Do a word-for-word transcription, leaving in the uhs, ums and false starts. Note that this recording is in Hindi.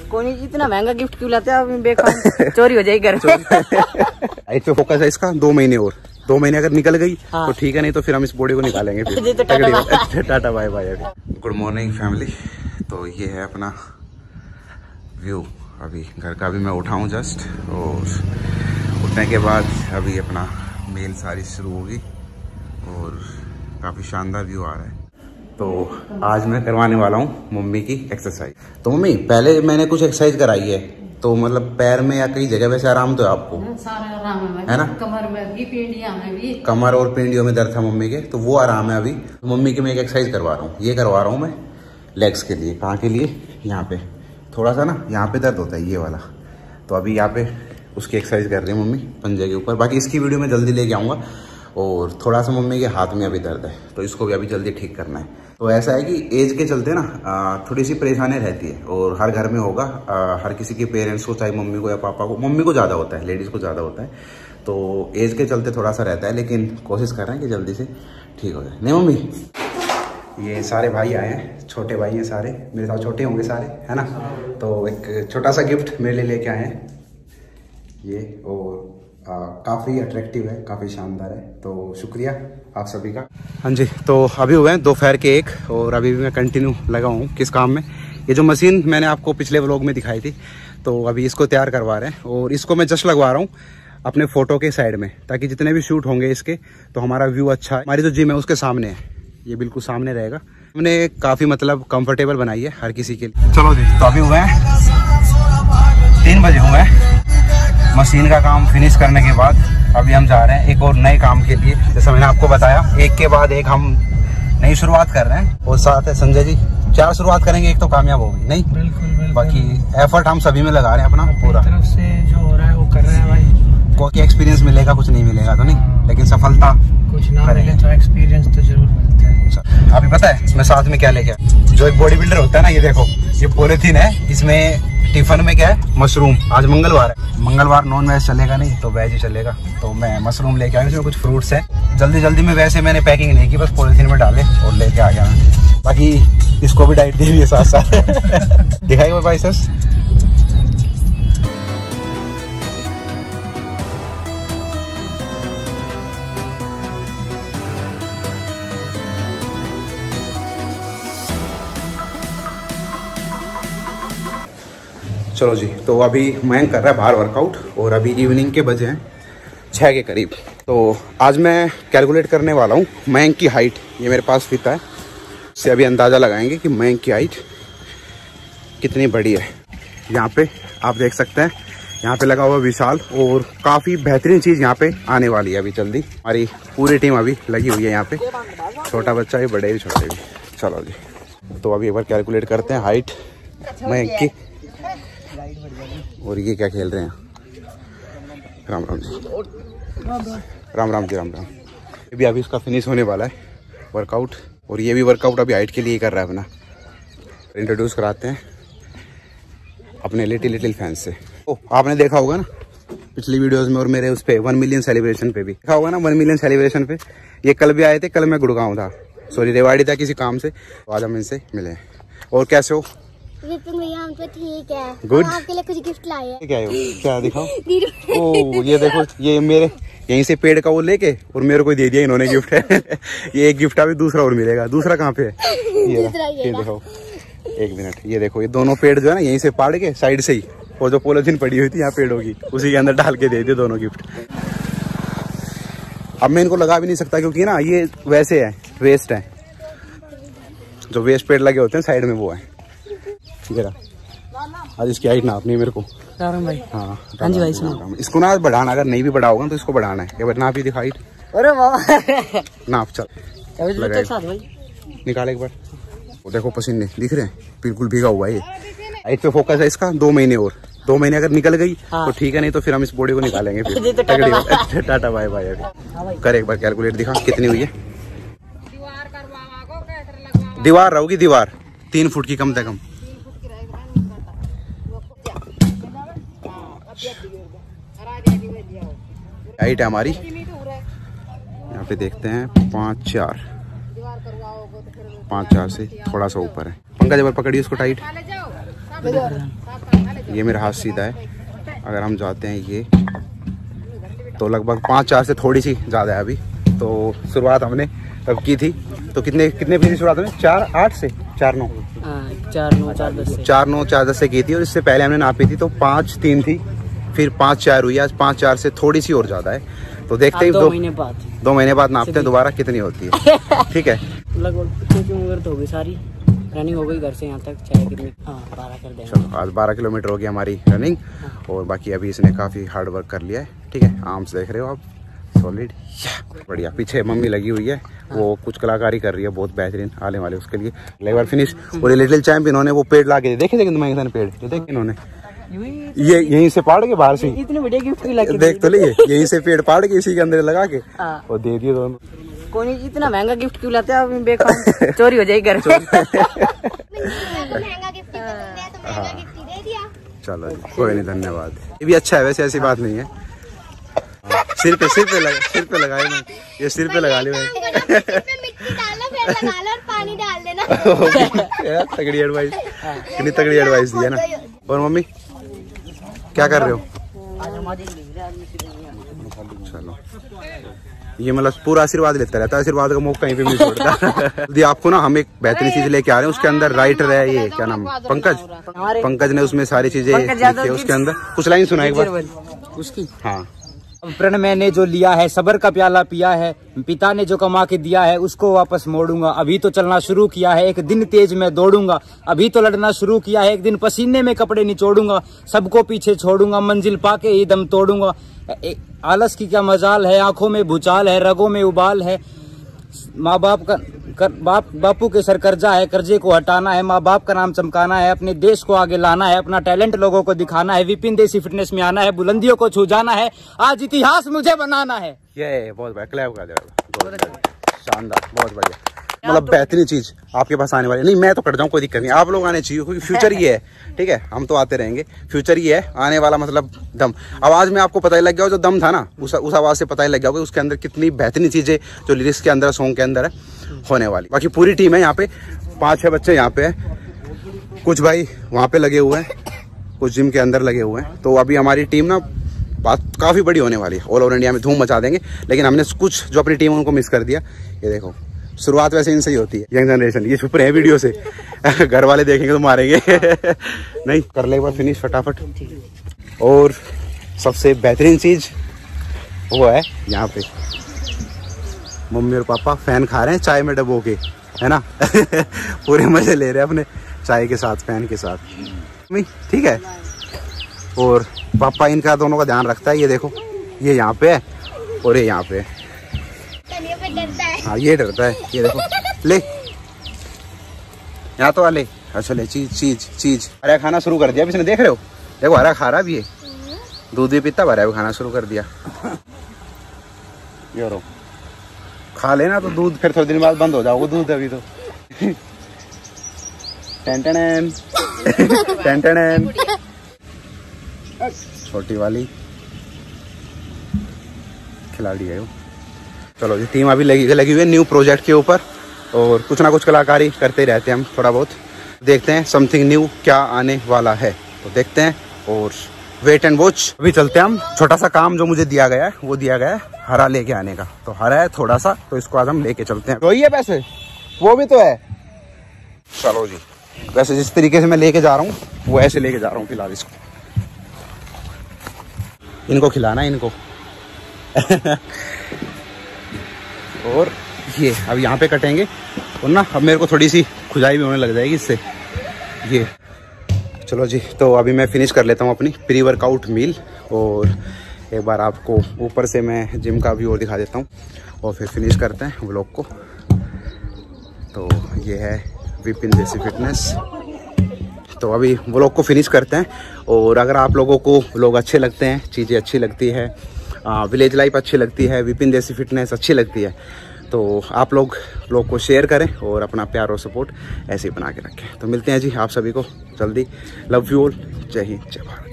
कोई नहीं, इतना महंगा गिफ्ट क्यों लाते हैं, बेकार चोरी हो जाएगी घर में। एक पे फोकस है इसका, दो महीने और, दो महीने अगर निकल गई हाँ। तो ठीक है, नहीं तो फिर हम इस बॉडी को निकालेंगे फिर। तो tata bye bye. Good morning family. तो ये है अपना व्यू अभी घर का। अभी मैं उठा हूँ जस्ट, और उठने के बाद अभी अपना मेल सारी शुरू होगी और काफ़ी शानदार व्यू आ रहा है। तो आज मैं करवाने वाला हूँ मम्मी की एक्सरसाइज। तो मम्मी पहले मैंने कुछ एक्सरसाइज कराई है, तो मतलब पैर में या कई जगह वैसे आराम तो है आपको? सारा आराम है, है ना? कमर में भी, पेंडिया में भी। कमर और पेंडियों में दर्द था मम्मी के, तो वो आराम है अभी। मम्मी की मैं एक एक्सरसाइज करवा रहा हूँ, ये करवा रहा हूँ मैं लेग्स के लिए। कहाँ के लिए? यहाँ पे थोड़ा सा ना, यहाँ पे दर्द होता है ये वाला, तो अभी यहाँ पे उसकी एक्सरसाइज कर रही है मम्मी पंजे के ऊपर। बाकी इसकी वीडियो मैं जल्दी लेके आऊँगा। और थोड़ा सा मम्मी के हाथ में अभी दर्द है, तो इसको भी अभी जल्दी ठीक करना है। तो ऐसा है कि एज के चलते ना थोड़ी सी परेशानी रहती है, और हर घर में होगा, हर किसी के पेरेंट्स को, चाहे मम्मी को या पापा को। मम्मी को ज़्यादा होता है, लेडीज़ को ज़्यादा होता है, तो एज के चलते थोड़ा सा रहता है, लेकिन कोशिश कर रहे हैं कि जल्दी से ठीक हो जाए। नहीं मम्मी? ये सारे भाई आए हैं, छोटे भाई हैं सारे, मेरे साथ छोटे होंगे सारे, है ना? तो एक छोटा सा गिफ्ट मेरे लिए लेके आए हैं ये, और काफ़ी अट्रैक्टिव है, काफ़ी शानदार है, तो शुक्रिया आप सभी का। हाँ जी, तो अभी हुए हैं दोपहर के एक, और अभी भी मैं कंटिन्यू लगा हूँ किस काम में। ये जो मशीन मैंने आपको पिछले व्लॉग में दिखाई थी, तो अभी इसको तैयार करवा रहे हैं, और इसको मैं जस्ट लगवा रहा हूँ अपने फोटो के साइड में, ताकि जितने भी शूट होंगे इसके, तो हमारा व्यू अच्छा है। हमारी जो जिम है उसके सामने है, ये बिल्कुल सामने रहेगा। हमने काफ़ी मतलब कंफर्टेबल बनाई है हर किसी के लिए। चलो जी, तो अभी हुए हैं तीन बजे हुए हैं। मशीन का काम फिनिश करने के बाद अभी हम जा रहे हैं एक और नए काम के लिए। जैसा मैंने आपको बताया, एक के बाद एक हम नई शुरुआत कर रहे हैं, और साथ है संजय जी। चार शुरुआत करेंगे, एक तो कामयाब होगी नहीं? बिल्कुल, बिल्कुल। बाकी एफर्ट हम सभी में लगा रहे हैं अपना पूरा, तरफ से जो हो रहा है वो कर रहे हैं भाई। कोई एक्सपीरियंस मिलेगा, कुछ नहीं मिलेगा तो नहीं, लेकिन सफलता कुछ ना मिले तो एक्सपीरियंस तो जरूर मिलता है। अभी पता है मैं साथ में क्या लेके आया? जो एक बॉडी बिल्डर होता है ना, ये देखो, ये पॉलिथीन है, इसमें टिफिन में क्या है? मशरूम। आज मंगलवार है, मंगलवार नॉन वेज चलेगा नहीं, तो वेज ही चलेगा। तो मैं मशरूम लेके आया, इसमें कुछ फ्रूट्स है। जल्दी जल्दी में वैसे मैंने पैकिंग नहीं की, बस पॉलिथीन में डाले और लेके आ गया मैं। बाकी इसको भी डाइट दी हुई है साथ साथ। दिखाई वो भाई सर। चलो जी, तो अभी मयंक कर रहा है बाहर वर्कआउट, और अभी इवनिंग के बजे हैं छः के करीब। तो आज मैं कैलकुलेट करने वाला हूँ मयंक की हाइट। ये मेरे पास फीता है, इससे अभी अंदाज़ा लगाएंगे कि मयंक की हाइट कितनी बड़ी है। यहाँ पे आप देख सकते हैं, यहाँ पे लगा हुआ विशाल, और काफ़ी बेहतरीन चीज़ यहाँ पे आने वाली है अभी जल्दी। हमारी पूरी टीम अभी लगी हुई है यहाँ पे, छोटा बच्चा भी, बड़े भी, छोटे भी। चलो जी, तो अभी एक बार कैलकुलेट करते हैं हाइट मयंक की। और ये क्या खेल रहे हैं? राम राम जी, राम राम जी, राम राम। ये भी अभी इसका फिनिश होने वाला है वर्कआउट, और ये भी वर्कआउट अभी हाइट के लिए कर रहा है अपना। इंट्रोड्यूस कराते हैं अपने लिटिल लिटिल फैंस से। ओ, आपने देखा होगा ना पिछली वीडियोस में, और मेरे उस पे वन मिलियन सेलिब्रेशन पे भी देखा होगा ना, वन मिलियन सेलिब्रेशन पे ये कल भी आए थे। कल मैं गुड़गांव था, सॉरी रेवाड़ी था किसी काम से, तो आज हम इनसे मिले। और कैसे हो? विपिन भैया हम तो ठीक है। गुड। आपके लिए कुछ गिफ्ट लाए हैं। क्या है वो? क्या दिखाओ? ओ ये देखो, ये मेरे यहीं से पेड़ का वो लेके और मेरे को दे दिया इन्होंने गिफ्ट है। ये एक गिफ्ट अभी दूसरा और मिलेगा। दूसरा कहाँ पे है? ये ये देखो, एक मिनट, ये देखो, ये दोनों पेड़ जो है ना, यहीं से पाड़ के साइड से ही, और जो पॉलिथीन पड़ी हुई थी यहाँ पेड़ों की, उसी के अंदर डाल के दे दिए दोनों गिफ्ट। अब मैं इनको लगा भी नहीं सकता, क्योंकि ना ये वैसे है, वेस्ट है, जो वेस्ट पेड़ लगे होते हैं साइड में वो है। आज इसकी हाइट नापनी है मेरे को। राम भाई। हाँ हाँ जी भाई, सुनो। इसको ना बढ़ाना, अगर नहीं भी बढ़ा होगा तो इसको बढ़ाना है। एक बार नाप ही दिखा हाइट। अरे वाह, नाप चल निकाल एक बार। वो देखो पसीने दिख रहे हैं, बिल्कुल भीगा हुआ है ये। हाइट पे फोकस है इसका, दो महीने और, दो महीने अगर निकल गई हाँ। तो ठीक है, नहीं तो फिर हम इस बॉडी को निकालेंगे फिर। तो टाटा बाय बाय। अभी कर एक बार कैलकुलेट दिखा कितनी हुई है। दीवार रहोगी, दीवार तीन फुट की कम से कम। हाइट है हमारी, यहाँ पे देखते हैं पाँच चार, पाँच चार से थोड़ा सा ऊपर है। पंकज एक बार पकड़िए उसको टाइट। ये मेरा हाथ सीधा है। अगर हम जाते हैं ये तो लगभग पाँच चार से थोड़ी सी ज़्यादा है अभी। तो शुरुआत हमने तब की थी तो कितने कितने बजे शुरुआत हमने चार आठ से चार नौ चार नौ चार दस से चार नौ चार दस से की थी। और इससे पहले हमने नापी थी तो पाँच तीन थी, फिर पाँच चार हुई, आज पाँच चार से थोड़ी सी और ज़्यादा है। तो देखते हैं दो महीने बाद दो महीने बाद नापते हैं दोबारा कितनी होती है। ठीक है, लगभग उम्र तो होगी सारी, रनिंग हो गई घर से यहाँ तक, चाहे कितनी हाँ बारह कर देंगे। चलो आज बारह किलोमीटर हो गई हमारी रनिंग। हाँ। और बाकी अभी इसने काफ़ी हार्ड वर्क कर लिया है। ठीक है, आर्म्स देख रहे हो आप, सॉलिड बढ़िया। पीछे मम्मी लगी हुई है, हाँ। वो कुछ कलाकारी कर रही है बहुत बेहतरीन, आने वाले उसके लिए एक बार फिनिश। और लिटिल चैंप इन्होंने वो पेड़ ला के देखे थे तुम्हारे पेड़ जो देखे इन्होंने, ये यहीं से पाड़ के बाहर से इतने बढ़िया गिफ्ट लगे देख तो लिए, यहीं से पेड़ पाड़ के इसी के अंदर लगा के और दे दिए दोनों। कोई नहीं, इतना महंगा गिफ्ट क्यों लाते हैं, बेकार चोरी हो जाएगी घर। चलो कोई नहीं, धन्यवाद। ये भी अच्छा है वैसे, ऐसी बात नहीं है। सिर पे सिर पे लगा सिर पे लगाए मैं, ये सिर पे लगा ली मैं। पानी डाल देना। तगड़ी एडवाइस, कितनी तगड़ी एडवाइस दी है ना। और मम्मी क्या कर रहे हो? चलो ये मतलब पूरा आशीर्वाद लेता रहता है, आशीर्वाद का मौका कहीं पे नहीं छोड़ता। यदि आपको ना हम एक बेहतरीन चीज लेके आ रहे हैं, उसके अंदर राइटर है ये क्या नाम, पंकज पंकज ने उसमें सारी चीजें लिखी है। उसके अंदर कुछ लाइन सुना एक बार उसकी। हाँ, प्रण मैंने जो लिया है, सबर का प्याला पिया है, पिता ने जो कमा के दिया है उसको वापस मोड़ूंगा। अभी तो चलना शुरू किया है, एक दिन तेज में दौड़ूंगा। अभी तो लड़ना शुरू किया है, एक दिन पसीने में कपड़े निचोड़ूंगा। सबको पीछे छोड़ूंगा, मंजिल पाके ही दम तोड़ूंगा। आलस की क्या मजाल है, आंखों में भूचाल है, रगों में उबाल है। माँ बाप का कर, बाप बापू के सर कर्जा है, कर्जे को हटाना है। माँ बाप का नाम चमकाना है, अपने देश को आगे लाना है, अपना टैलेंट लोगों को दिखाना है। विपिन देसी फिटनेस में आना है, बुलंदियों को छू जाना है, आज इतिहास मुझे बनाना है। ये बहुत बढ़िया, क्लैप कर दो, शानदार, बहुत बढ़िया। मतलब बेहतरीन चीज आपके पास आने वाली नहीं, मैं तो कर जाऊँ कोई दिक्कत नहीं, आप लोग आने चाहिए क्योंकि फ्यूचर ये है। ठीक है, हम तो आते रहेंगे, फ्यूचर ये है आने वाला, मतलब दम। आवाज में आपको पता ही लग गया, जो दम था ना उस उस आवाज से पता ही लग गया उसके अंदर कितनी बेहतरीन चीजें जो लिरिक्स के अंदर, सॉन्ग के अंदर है होने वाली। बाकी पूरी टीम है यहाँ पे, पाँच छह बच्चे यहाँ पे है, कुछ भाई वहाँ पे लगे हुए हैं, कुछ जिम के अंदर लगे हुए हैं। तो अभी हमारी टीम ना बात काफ़ी बड़ी होने वाली है, ऑल ओवर इंडिया में धूम मचा देंगे। लेकिन हमने कुछ जो अपनी टीम उनको मिस कर दिया। ये देखो शुरुआत वैसे इनसे ही होती है, यंग जनरेशन, ये छुप रहे हैं वीडियो से। घर वाले देखेंगे तो मारेंगे। नहीं, कर ले एक बार फिनिश फटाफट। और सबसे बेहतरीन चीज वो है यहाँ पे मम्मी और पापा फैन खा रहे हैं चाय में डबो के, है ना। पूरे मजे ले रहे हैं अपने चाय के साथ, फैन के साथ। ठीक है, और पापा इनका दोनों का ध्यान रखता है। ये देखो, ये यहाँ पे है और ये यहाँ पे है। हाँ ये डरता है, ये देखो ले यहाँ तो वाले। अच्छा ले, चीज चीज चीज हरा खाना शुरू कर दिया इसने, देख रहे हो, देखो हरा खा रहा भी है, दूध भी पीता, हरा भी खाना शुरू कर दिया। ये रो खा लेना तो दूध, फिर थोड़े दिन बाद बंद हो जाओगे दूध अभी तो। टेन टेन टेन टेन छोटी वाली खिलाड़ी है वो। चलो जी, टीम अभी लगी लगी हुई है न्यू प्रोजेक्ट के ऊपर, और कुछ ना कुछ कलाकारी करते ही रहते हैं हम थोड़ा बहुत। देखते हैं समथिंग न्यू क्या आने वाला है, तो देखते हैं और वेट एंड वॉच। अभी चलते हैं हम, छोटा सा काम जो मुझे दिया गया है वो दिया गया है हरा लेके आने का। तो हरा है थोड़ा सा, तो इसको आज हम लेके चलते हैं। तो ये पैसे वो भी तो है। चलो जी, वैसे जिस तरीके से मैं लेके जा रहा हूँ वो ऐसे लेके जा रहा हूँ फिलहाल। इसको इनको खिलाना है इनको। और ये अब यहाँ पे कटेंगे और ना अब मेरे को थोड़ी सी खुजाई भी होने लग जाएगी इससे। ये चलो जी, तो अभी मैं फिनिश कर लेता हूँ अपनी प्री वर्कआउट मील, और एक बार आपको ऊपर से मैं जिम का व्यू और दिखा देता हूँ, और फिर फिनिश करते हैं व्लॉग को। तो ये है विपिन देसी फिटनेस। तो अभी व्लॉग को फिनिश करते हैं, और अगर आप लोगों को व्लॉग अच्छे लगते हैं, चीज़ें अच्छी लगती है, विलेज लाइफ अच्छी लगती है, विपिन देसी फिटनेस अच्छी लगती है, तो आप लोग व्लॉग को शेयर करें और अपना प्यार और सपोर्ट ऐसे ही बना के रखें। तो मिलते हैं जी आप सभी को जल्दी। लव यू ऑल, जय हिंद, जय भारत।